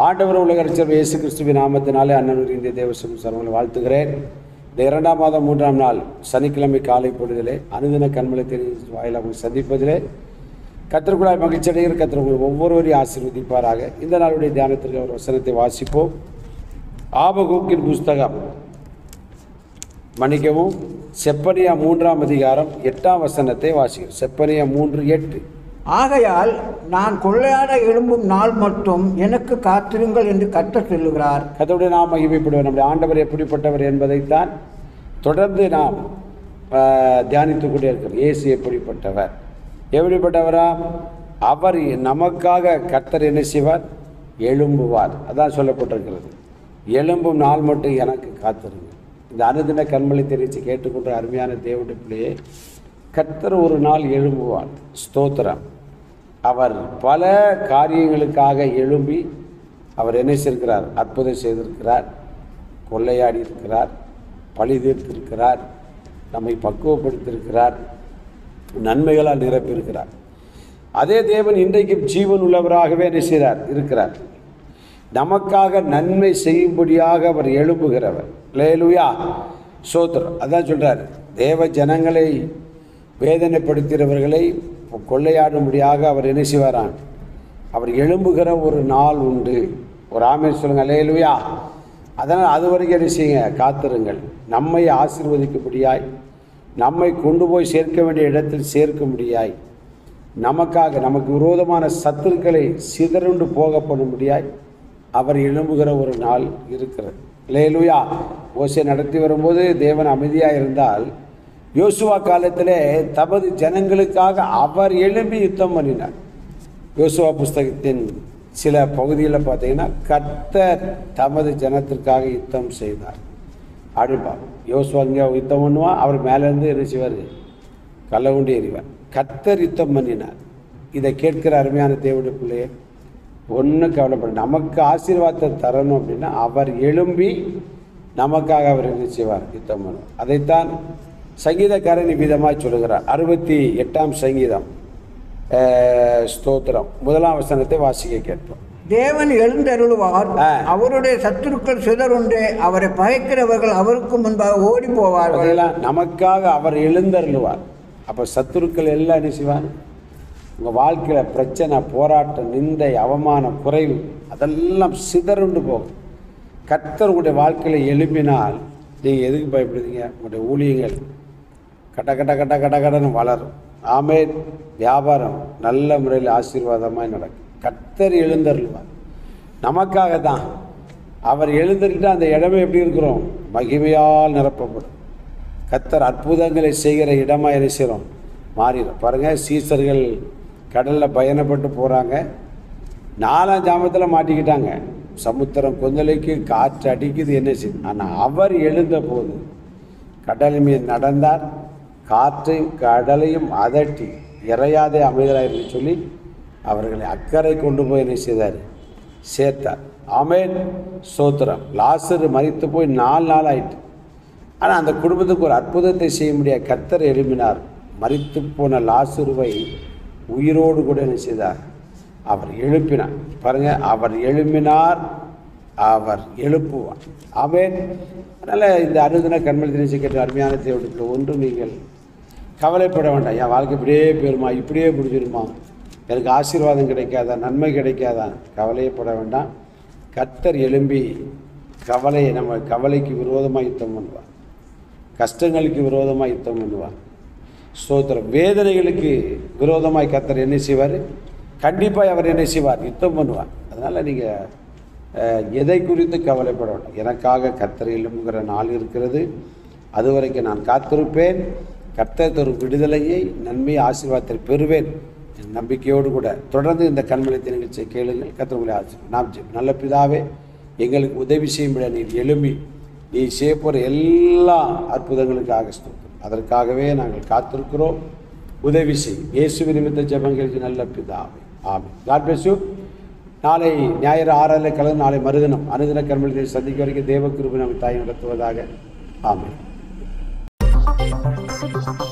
ஆண்டவர் உலக ரட்சகர் இயேசு கிறிஸ்துவின் நாமத்தினாலே அண்ணன் இந்திய தேவசம் சர்வங்களை வாழ்த்துகிறேன். இந்த 2ஆம் மாதம் 3ஆம் நாள் சனிக்கிழமை காலை பொழுதிலே அனுதின கண்மலை தெரிவித்து வாயிலாக சந்திப்பதிலே கர்த்தருக்குள்ளாய் மகிழ்ச்சி அடைகிற கர்த்தர் உங்கள் ஒவ்வொருவரையும் ஆசீர்வதிப்பாராக. இந்த நாளுடைய தியானத்திற்கு ஒரு வசனத்தை வாசிப்போம். ஆபகூக்கின் புஸ்தகம் மன்னிக்கவும் செப்பனியா 3ஆம் அதிகாரம் 8ஆம் வசனத்தை வாசிக்கிறோம். செப்பனியா 3:8. ஆகையால் நான் கொள்ளையாட எழும்பும் நாள் மட்டும் எனக்கு காத்திருங்கள் என்று கர்த்தர் சொல்லுகிறார். கர்த்தருடைய நாம் மகிமைப்படுவார். நம்முடைய ஆண்டவர் எப்படிப்பட்டவர் என்பதைத்தான் தொடர்ந்து நாம் தியானித்துக் கொண்டே இருக்கிறோம். இயேசு எப்படிப்பட்டவரா? அவர் நமக்காக கர்த்தர் என்ன செய்வார்? எழும்புவார். அதான் சொல்லப்பட்டிருக்கிறது. எழும்பும் நாள் மட்டும் எனக்கு காத்திருங்க. இந்த அனுதின கண்மலை தெரிவித்து கேட்டுக்கொண்ட அருமையான தேவனுடைய பிள்ளையே, கர்த்தர் ஒரு நாள் எழும்புவார். ஸ்தோத்திரம். அவர் பல காரியங்களுக்காக எழும்பி அவர் என்ன செய்திருக்கிறார்? அற்புதம் செய்திருக்கிறார், கொள்ளையாடி இருக்கிறார், பழி தீர்த்திருக்கிறார், நம்மை பக்குவப்படுத்தியிருக்கிறார், நன்மைகளால் நிரப்பியிருக்கிறார். அதே தேவன் இன்றைக்கும் ஜீவன் உள்ளவராகவே என்ன செய்கிறார்? இருக்கிறார். நமக்காக நன்மை செய்யும்படியாக அவர் எழும்புகிறவர். அல்லேலூயா, ஸ்தோத்திரம். அதான் சொல்கிறார், தேவ ஜனங்களை வேதனைப்படுத்துகிறவர்களை கொள்ளையாடும்படியாக அவர் என்ன செய்வாரான்? அவர் எழும்புகிற ஒரு நாள் உண்டு. ஒரு ஆமென் சொல்லுங்கள். அல்லேலூயா. அதனால் அது வரைக்கும் என்ன செய்யுங்க? காத்திருங்கள். நம்மை ஆசீர்வதிக்கும்படியாய், நம்மை கொண்டு போய் சேர்க்க வேண்டிய இடத்தில் சேர்க்கும்படியாய், நமக்காக நமக்கு விரோதமான சத்துருக்களை சிதறுண்டு போகப்படும்படியாய் அவர் எழும்புகிற ஒரு நாள் இருக்கிறது. அல்லேலூயா. மோசே நடத்தி வரும்போது தேவன் அமைதியாக இருந்தால், யோசுவா காலத்திலே தமது ஜனங்களுக்காக அவர் எழும்பி யுத்தம் பண்ணினார். யோசுவா புஸ்தகத்தின் சில பகுதிகளில் பார்த்தீங்கன்னா, கர்த்தர் தமது ஜனத்திற்காக யுத்தம் செய்தார். அப்படிப்பா யோசுவா இங்கே யுத்தம் பண்ணுவான், அவர் மேலேருந்து என்ன செய்வார்? கல்லை கொண்டு எறிவார். கர்த்தர் யுத்தம் பண்ணினார். இதை கேட்கிற அருமையான தேவனுடைய பிள்ளையே, ஒன்றும் கவலைப்பட, நமக்கு ஆசீர்வாதத்தை தரணும் அப்படின்னா அவர் எழும்பி நமக்காக அவர் என்ன செய்வார்? யுத்தம் பண்ணுவார். அதைத்தான் சங்கீதக்காரன் விதமாக சொல்லுகிறார். 68ஆம் சங்கீதம் ஸ்தோத்திரம் 1ஆம் வசனத்தை வாசிக்க கேட்போம். தேவன் எழுந்தருளுவார், அவருடைய சத்துருக்கள் சிதறுண்டே, அவரை பகைக்கிறவர்கள் அவருக்கு முன்பாக ஓடி போவார்கள். நமக்காக அவர் எழுந்தருளுவார். அப்போ சத்துருக்கள் எல்லாம் என்ன செய்வார்? உங்கள் வாழ்க்கையில் பிரச்சனை, போராட்டம், நிந்தை, அவமானம், குறைவு அதெல்லாம் சிதறுண்டு போகும். கர்த்தர் உங்களுடைய வாழ்க்கையில் எழுப்பினால் நீங்கள் எதுக்கு பயப்படுறீங்க? உங்களுடைய ஊழியங்கள் கடன்னு வளரும். ஆமென். வியாபாரம் நல்ல முறையில் ஆசீர்வாதமாக நடக்கும். கர்த்தர் எழுந்தருள்வார். நமக்காக தான் அவர் எழுந்திருக்கிட்டு அந்த இடமே எப்படி இருக்கிறோம்? மகிமையால் நிரப்பப்படும். கர்த்தர் அற்புதங்களை செய்கிற இடமாக என்ன செய்கிறோம்? மாறிடும். பாருங்கள், சீசர்கள் கடலில் பயணப்பட்டு போகிறாங்க. 4ஆம் ஜாமத்தில் மாட்டிக்கிட்டாங்க. சமுத்திரம் கொந்தளிக்கு, காற்று அடிக்குது, என்ன செய்யும்? ஆனால் அவர் எழுந்த போது கடல் மீது நடந்தார். காற்றையும் கடலையும் அதட்டி இறையாதே அமைதலாயிருந்து சொல்லி அவர்களை அக்கறை கொண்டு போய் என்ன செய்தார்? சேர்த்தார். ஆமென், ஸ்தோத்திரம். லாசரு மரித்து போய் 4 நாள் ஆயிட்டு. ஆனால் அந்த குடும்பத்துக்கு ஒரு அற்புதத்தை செய்ய முடியாது. கர்த்தர் எழுப்பினார். மரித்து போன லாசருவை உயிரோடு கூட என்ன செய்தார்? அவர் எழுப்பினார். பாருங்கள், அவர் எழுப்பினார், அவர் எழுப்புவார். ஆமென். அதனால் இந்த அனுதின கண்மலை தினசி கேட்ட அருமையான தேவனுக்கு ஒன்று, நீங்கள் கவலைப்பட வேண்டாம். என் வாழ்க்கை இப்படியே போயிருமா, இப்படியே முடிஞ்சிருமா, எனக்கு ஆசீர்வாதம் கிடைக்காதா, நன்மை கிடைக்காதா? கவலையப்பட வேண்டாம். கர்த்தர் எழும்பி நம்ம கவலைக்கு விரோதமாக யுத்தம் பண்ணுவார். கஷ்டங்களுக்கு விரோதமாக யுத்தம் பண்ணுவார். ஸ்தோத்திரம். வேதனைகளுக்கு விரோதமாய் கர்த்தர் என்ன செய்வார்? கண்டிப்பாக அவர் என்ன செய்வார்? யுத்தம் பண்ணுவார். அதனால் நீங்கள் எதை குறித்து கவலைப்பட வேண்டாம். எனக்காக கர்த்தர் எழும்புகிற நாள் இருக்கிறது. அதுவரைக்கும் நான் காத்திருப்பேன். கர்த்தர் தரும் விடுதலையை, நன்மை, ஆசீர்வாதத்தை பெறுவேன் என் நம்பிக்கையோடு கூட தொடர்ந்து இந்த கண்மலை நிகழ்ச்சியை கேளுங்கள். கர்த்தர் உங்களை ஆசீர்வாதம். நாம் நல்ல பிதாவே, எங்களுக்கு உதவி செய்யும்படி நீர் எழும்பி நீ செய்ய போகிற எல்லா அற்புதங்களுக்காக ஸ்தோத்திரம். அதற்காகவே நாங்கள் காத்திருக்கிறோம். உதவி செய்யும். இயேசு நிமித்த ஜெபங்களுக்கு நல்ல பிதாவே. ஆமென். God bless you. நாளை ஞாயிறு 6 கலந்து நாளை மறுதினம் அனுதின கண்மலை சந்திக்க வரைக்கும் தேவ கிருபை நம்ம தாய் நடத்துவதாக. ஆமென்.